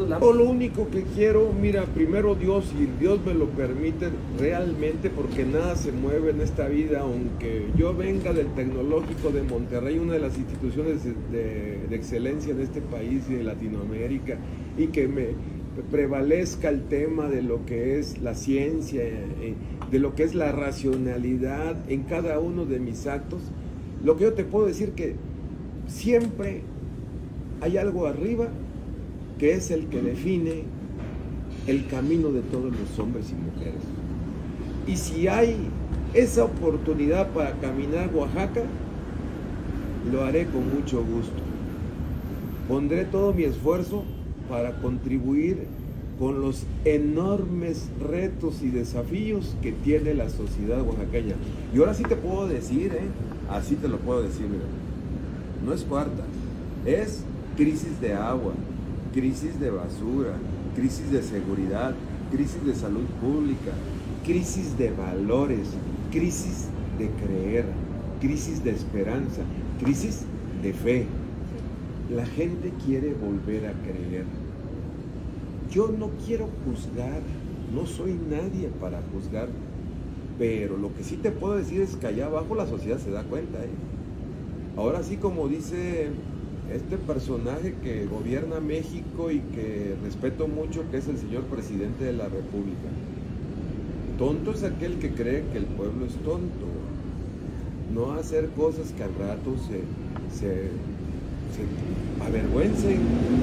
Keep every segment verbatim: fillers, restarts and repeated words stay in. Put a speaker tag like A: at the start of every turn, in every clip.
A: la...
B: Yo lo único que quiero, mira, primero Dios, y Dios me lo permite realmente, porque nada se mueve en esta vida, aunque yo venga del Tecnológico de Monterrey, una de las instituciones de, de, de excelencia de este país y de Latinoamérica, y que me prevalezca el tema de lo que es la ciencia, de lo que es la racionalidad en cada uno de mis actos. Lo que yo te puedo decir que siempre hay algo arriba que es el que define el camino de todos los hombres y mujeres. Y si hay esa oportunidad para caminar Oaxaca, lo haré con mucho gusto. Pondré todo mi esfuerzo para contribuir con los enormes retos y desafíos que tiene la sociedad oaxaqueña. Y ahora sí te puedo decir, ¿eh? Así te lo puedo decir, mira. No es cuarta, es crisis de agua, crisis de basura, crisis de seguridad, crisis de salud pública, crisis de valores, crisis de creer, crisis de esperanza, crisis de fe. La gente quiere volver a creer. Yo no quiero juzgar, no soy nadie para juzgar, pero lo que sí te puedo decir es que allá abajo la sociedad se da cuenta, ¿eh? Ahora sí, como dice este personaje que gobierna México y que respeto mucho, que es el señor presidente de la República, tonto es aquel que cree que el pueblo es tonto. No hacer cosas que al rato se, se, se avergüencen.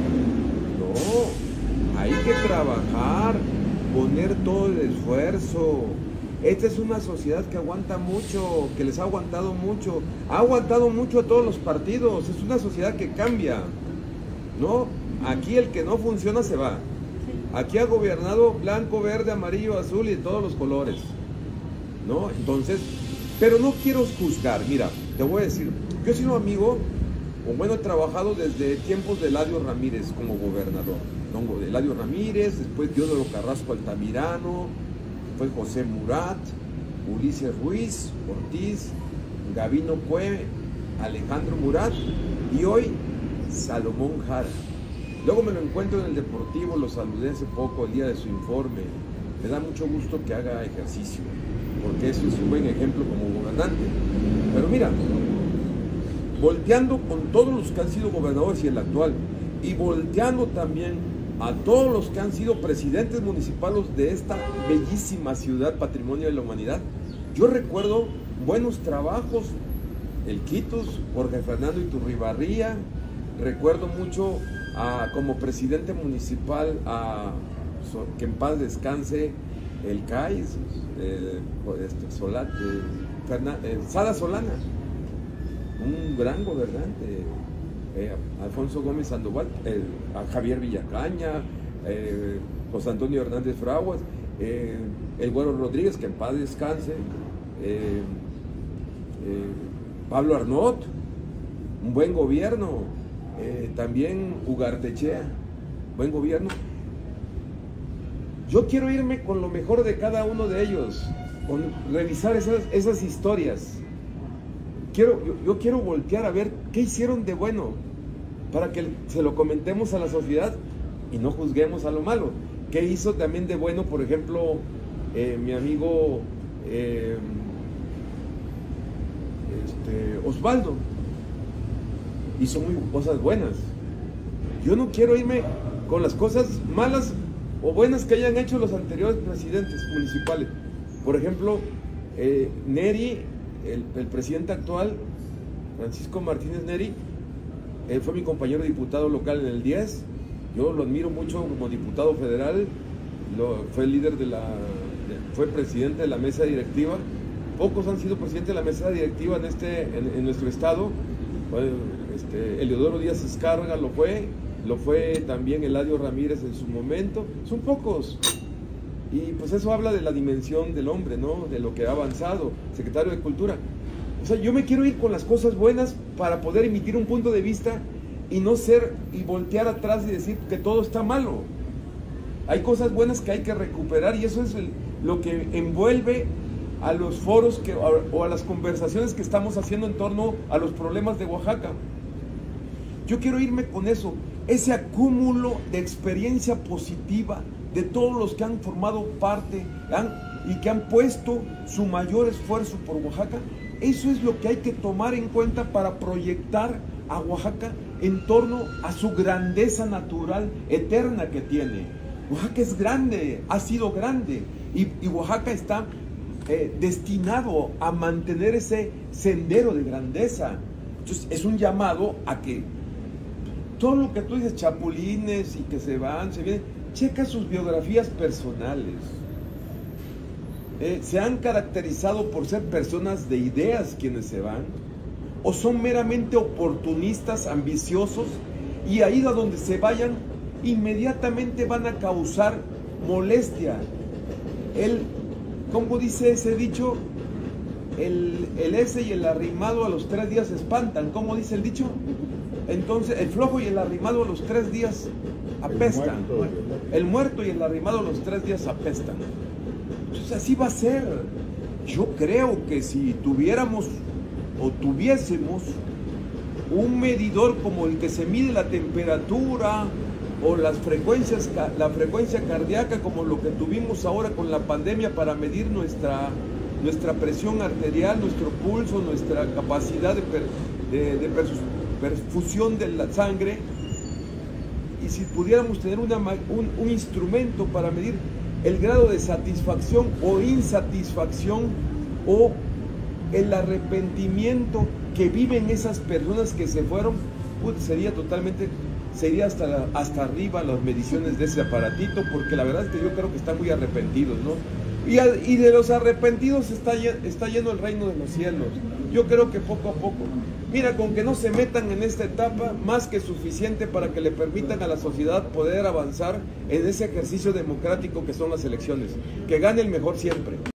B: No, hay que trabajar, poner todo el esfuerzo. Esta es una sociedad que aguanta mucho, que les ha aguantado mucho, ha aguantado mucho a todos los partidos, es una sociedad que cambia, ¿no? Aquí el que no funciona se va. Aquí ha gobernado blanco, verde, amarillo, azul y de todos los colores, ¿no? Entonces, pero no quiero juzgar, mira, te voy a decir, yo he sido amigo, o bueno, he trabajado desde tiempos de Eladio Ramírez como gobernador, ¿no? De Eladio Ramírez, después Diodoro Carrasco Altamirano, fue José Murat, Ulises Ruiz, Ortiz, Gavino Cue, Alejandro Murat y hoy Salomón Jara. Luego me lo encuentro en el Deportivo, lo saludé hace poco, el día de su informe. Me da mucho gusto que haga ejercicio, porque eso es un buen ejemplo como gobernante. Pero mira, volteando con todos los que han sido gobernadores y el actual, y volteando también a todos los que han sido presidentes municipales de esta bellísima ciudad, patrimonio de la humanidad, yo recuerdo buenos trabajos, el Quitus, Jorge Fernando Iturribarría, recuerdo mucho a, como presidente municipal, a, que en paz descanse, el C A I, eh, este, Solat, eh, Fernan, eh, Sada Solana, un gran gobernante. Eh, Alfonso Gómez Sandoval, eh, a Javier Villacaña, eh, José Antonio Hernández Fraguas, eh, el Güero Rodríguez, que en paz descanse, eh, eh, Pablo Arnott, un buen gobierno, eh, también Ugartechea, buen gobierno. Yo quiero irme con lo mejor de cada uno de ellos, con revisar esas, esas historias. Quiero, yo, yo quiero voltear a ver qué hicieron de bueno para que se lo comentemos a la sociedad y no juzguemos a lo malo. ¿Qué hizo también de bueno, por ejemplo, eh, mi amigo eh, este, Osvaldo? Hizo muy cosas buenas. Yo no quiero irme con las cosas malas o buenas que hayan hecho los anteriores presidentes municipales. Por ejemplo, eh, Neri, El, el presidente actual, Francisco Martínez Neri, él fue mi compañero diputado local en el diez, yo lo admiro mucho como diputado federal, lo, fue líder de la, de, fue presidente de la mesa directiva, pocos han sido presidente de la mesa directiva en, este, en, en nuestro estado, bueno, este, Eleodoro Díaz Escarga lo fue, lo fue también Eladio Ramírez en su momento, son pocos. Y pues eso habla de la dimensión del hombre, ¿no? De lo que ha avanzado, secretario de Cultura. O sea, yo me quiero ir con las cosas buenas para poder emitir un punto de vista y no ser y voltear atrás y decir que todo está malo. Hay cosas buenas que hay que recuperar y eso es el, lo que envuelve a los foros que, o a las conversaciones que estamos haciendo en torno a los problemas de Oaxaca. Yo quiero irme con eso, ese acúmulo de experiencia positiva de todos los que han formado parte han, y que han puesto su mayor esfuerzo por Oaxaca. Eso es lo que hay que tomar en cuenta para proyectar a Oaxaca en torno a su grandeza natural eterna que tiene. Oaxaca es grande, ha sido grande, y, y Oaxaca está eh, destinado a mantener ese sendero de grandeza. Entonces es un llamado a que todo lo que tú dices, chapulines y que se van, se vienen, checa sus biografías personales. Eh, ¿Se han caracterizado por ser personas de ideas quienes se van? ¿O son meramente oportunistas, ambiciosos, y ahí a donde se vayan, inmediatamente van a causar molestia? El, ¿cómo dice ese dicho? El, el ese y el arrimado a los tres días espantan. ¿Cómo dice el dicho? Entonces, el flojo y el arrimado a los tres días apestan. El muerto, el muerto y el arrimado a los tres días apestan. Entonces así va a ser. Yo creo que si tuviéramos o tuviésemos un medidor como el que se mide la temperatura o las frecuencias, la frecuencia cardíaca, como lo que tuvimos ahora con la pandemia para medir nuestra, nuestra presión arterial, nuestro pulso, nuestra capacidad de, per, de, de perfusión de la sangre, y si pudiéramos tener una, un, un instrumento para medir el grado de satisfacción o insatisfacción o el arrepentimiento que viven esas personas que se fueron, pues sería totalmente, sería hasta, la, hasta arriba las mediciones de ese aparatito, porque la verdad es que yo creo que están muy arrepentidos, ¿no? Y, y de los arrepentidos está, está lleno el reino de los cielos. Yo creo que poco a poco, mira, con que no se metan en esta etapa, más que suficiente para que le permitan a la sociedad poder avanzar en ese ejercicio democrático que son las elecciones. Que gane el mejor siempre.